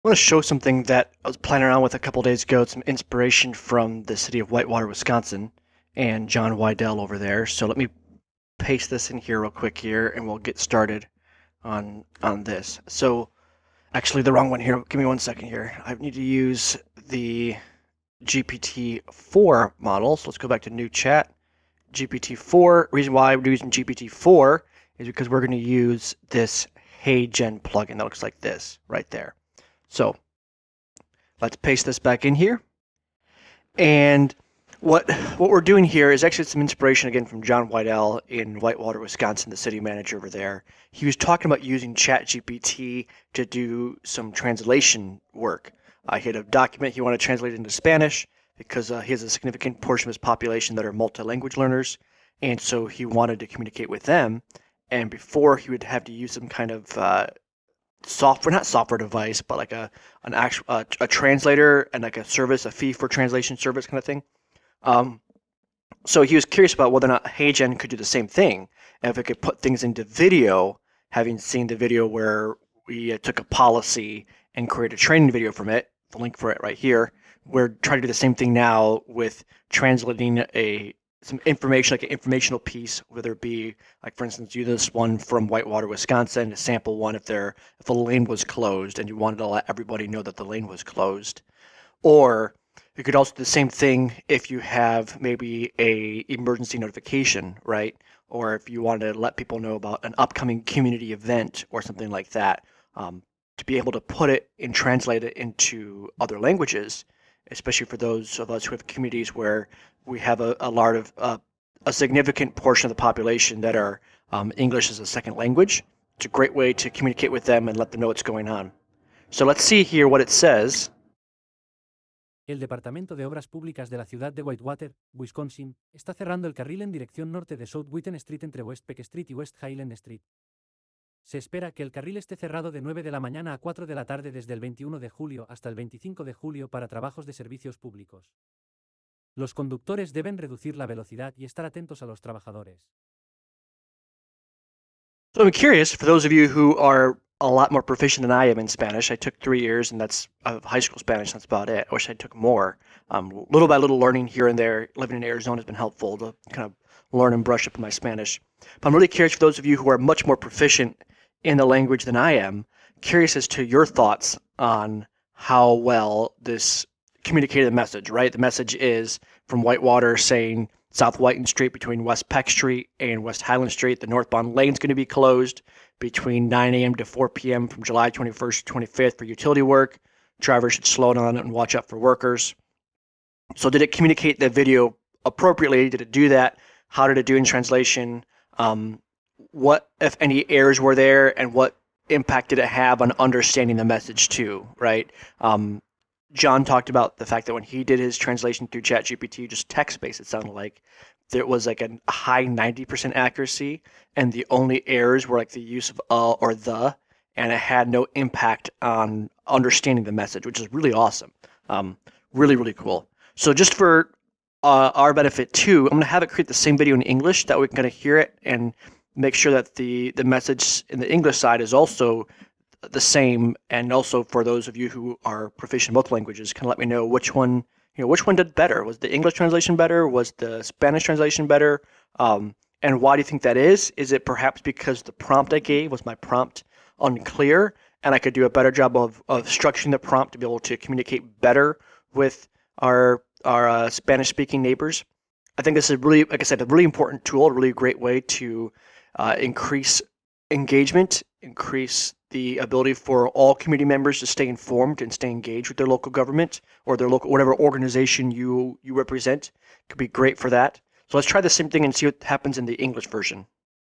I want to show something that I was playing around with a couple days ago. It's some inspiration from the city of Whitewater, Wisconsin, and John Wydell over there. So let me paste this in here real quick here, and we'll get started on this. So actually, the wrong one here. Give me 1 second here. I need to use the GPT-4 model. So let's go back to new chat. GPT-4. Reason why we're using GPT-4 is because we're going to use this HeyGen plugin that looks like this right there. So let's paste this back in here. And what we're doing here is actually some inspiration again from John Wydell in Whitewater, Wisconsin, the city manager over there. He was talking about using ChatGPT to do some translation work. He had a document he wanted to translate into Spanish because he has a significant portion of his population that are multilingual learners, and so he wanted to communicate with them. And before he would have to use some kind of software, not software device, but like an actual a translator and like a service, a fee for translation service kind of thing. Um, so he was curious about whether or not HeyGen could do the same thing, and if it could put things into video, having seen the video where we took a policy and created a training video from it, the link for it right here. We're trying to do the same thing now with translating some information, like an informational piece, whether it be, like for instance, you this one from Whitewater, Wisconsin, a sample one if a lane was closed and you wanted to let everybody know that the lane was closed. Or you could also do the same thing if you have maybe a emergency notification, right? Or if you wanted to let people know about an upcoming community event or something like that, to be able to put it and translate it into other languages, especially for those of us who have communities where we have a significant portion of the population that are English as a second language. It's a great way to communicate with them and let them know what's going on. So let's see here what it says. El Departamento de Obras Públicas de la ciudad de Whitewater, Wisconsin, está cerrando el carril en dirección norte de South Witten Street entre West Peck Street y West Highland Street. Se espera que el carril esté cerrado de 9 de la mañana a 4 de la tarde desde el 21 de julio hasta el 25 de julio para trabajos de servicios públicos. Los conductores deben reducir la velocidad y estar atentos a los trabajadores. So I'm curious, for those of you who are a lot more proficient than I am in Spanish, I took 3 years, and that's high school Spanish. That's about it. I wish I took more. Little by little, learning here and there. Living in Arizona has been helpful to kind of learn and brush up on my Spanish. But I'm really curious for those of you who are much more proficient in the language than I am. Curious as to your thoughts on how well this communicated the message. Right, the message is from Whitewater saying South Whiten Street between West Peck Street and West Highland Street. The northbound lane is going to be closed between 9 a.m. to 4 p.m. from July 21st to 25th for utility work. Drivers should slow down and watch out for workers. So did it communicate the video appropriately? Did it do that? How did it do in translation? What, if any, errors were there, and what impact did it have on understanding the message too, right? John talked about the fact that when he did his translation through ChatGPT, just text-based, it sounded like there was like a high 90% accuracy, and the only errors were like the use of or the, and it had no impact on understanding the message, which is really awesome. Really, really cool. So just for our benefit too, I'm going to have it create the same video in English. That way we can kind of hear it and make sure that the message in the English side is also the same, and also for those of you who are proficient in both languages, can let me know which one did better. Was the English translation better? Was the Spanish translation better? And why do you think that is? Is it perhaps because the prompt I gave was my prompt unclear, and I could do a better job of structuring the prompt to be able to communicate better with our Spanish-speaking neighbors? I think this is really, like I said, a really important tool, a really great way to increase engagement, increase the ability for all community members to stay informed and stay engaged with their local government or their local, whatever organization you represent. It could be great for that. So let's try the same thing and see what happens in the English version.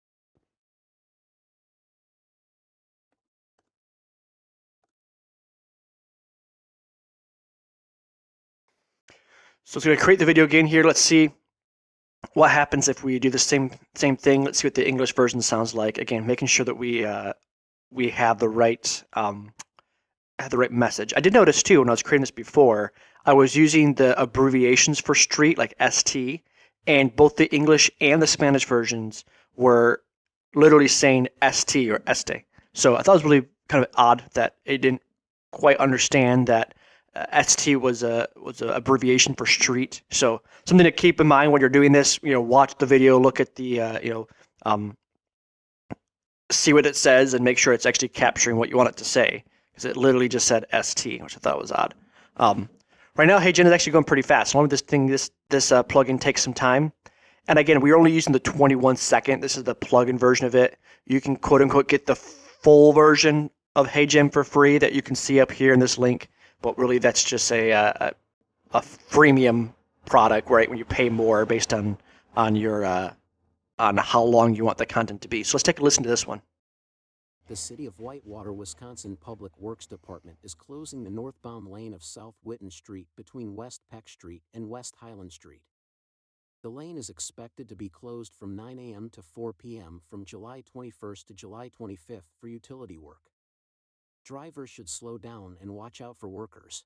So it's going to create the video again here. Let's see what happens if we do the same thing. Let's see what the English version sounds like. Again, making sure that we have the right message. I did notice too when I was creating this before, I was using the abbreviations for street like ST, and both the English and the Spanish versions were literally saying ST or este. So I thought it was really kind of odd that it didn't quite understand that ST was a abbreviation for street. So something to keep in mind when you're doing this. Watch the video, look at the um, see what it says, and make sure it's actually capturing what you want it to say, because it literally just said ST, which I thought was odd. Right now, HeyGen is actually going pretty fast. Along with this plugin takes some time. And again, we're only using the 21 second. This is the plugin version of it. You can quote unquote get the full version of HeyGen for free that you can see up here in this link. But really, that's just a freemium product, right? When you pay more based on your on how long you want the content to be. So let's take a listen to this one. The City of Whitewater, Wisconsin Public Works Department is closing the northbound lane of South Witten Street between West Peck Street and West Highland Street. The lane is expected to be closed from 9 a.m. to 4 p.m. from July 21st to July 25th for utility work. Drivers should slow down and watch out for workers.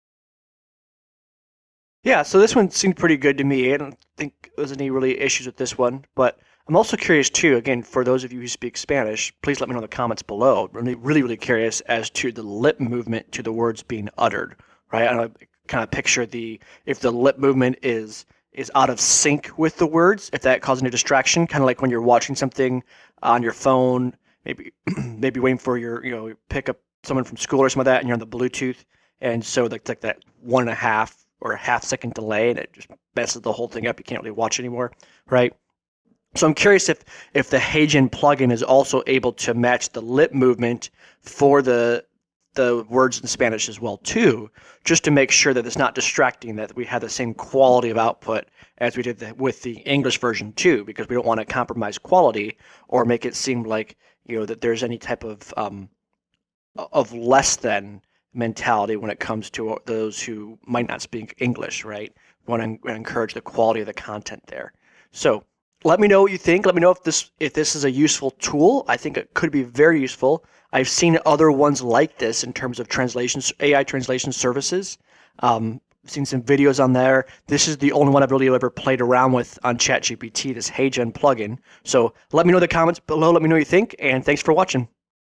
Yeah, so this one seemed pretty good to me. I don't think there's any really issues with this one, but I'm also curious too, again, for those of you who speak Spanish, please let me know in the comments below. I'm really curious as to the lip movement to the words being uttered, right? I kind of picture if the lip movement is out of sync with the words, if that causes any distraction, kind of like when you're watching something on your phone, maybe waiting for your, pick up someone from school or something like that, and you're on the Bluetooth, and so like that 1.5 or a half-second delay, and it just messes the whole thing up. You can't really watch anymore, right? So I'm curious if the HeyGen plugin is also able to match the lip movement for the words in Spanish as well too, just to make sure that it's not distracting, that we have the same quality of output as we did with the English version too, because we don't want to compromise quality or make it seem like that there's any type of less than mentality when it comes to those who might not speak English, right? We want to encourage the quality of the content there. So let me know what you think. Let me know if this is a useful tool. I think it could be very useful. I've seen other ones like this in terms of translations, AI translation services. I've seen some videos on there. This is the only one I've really ever played around with on ChatGPT, this HeyGen plugin. So let me know in the comments below. Let me know what you think, and thanks for watching.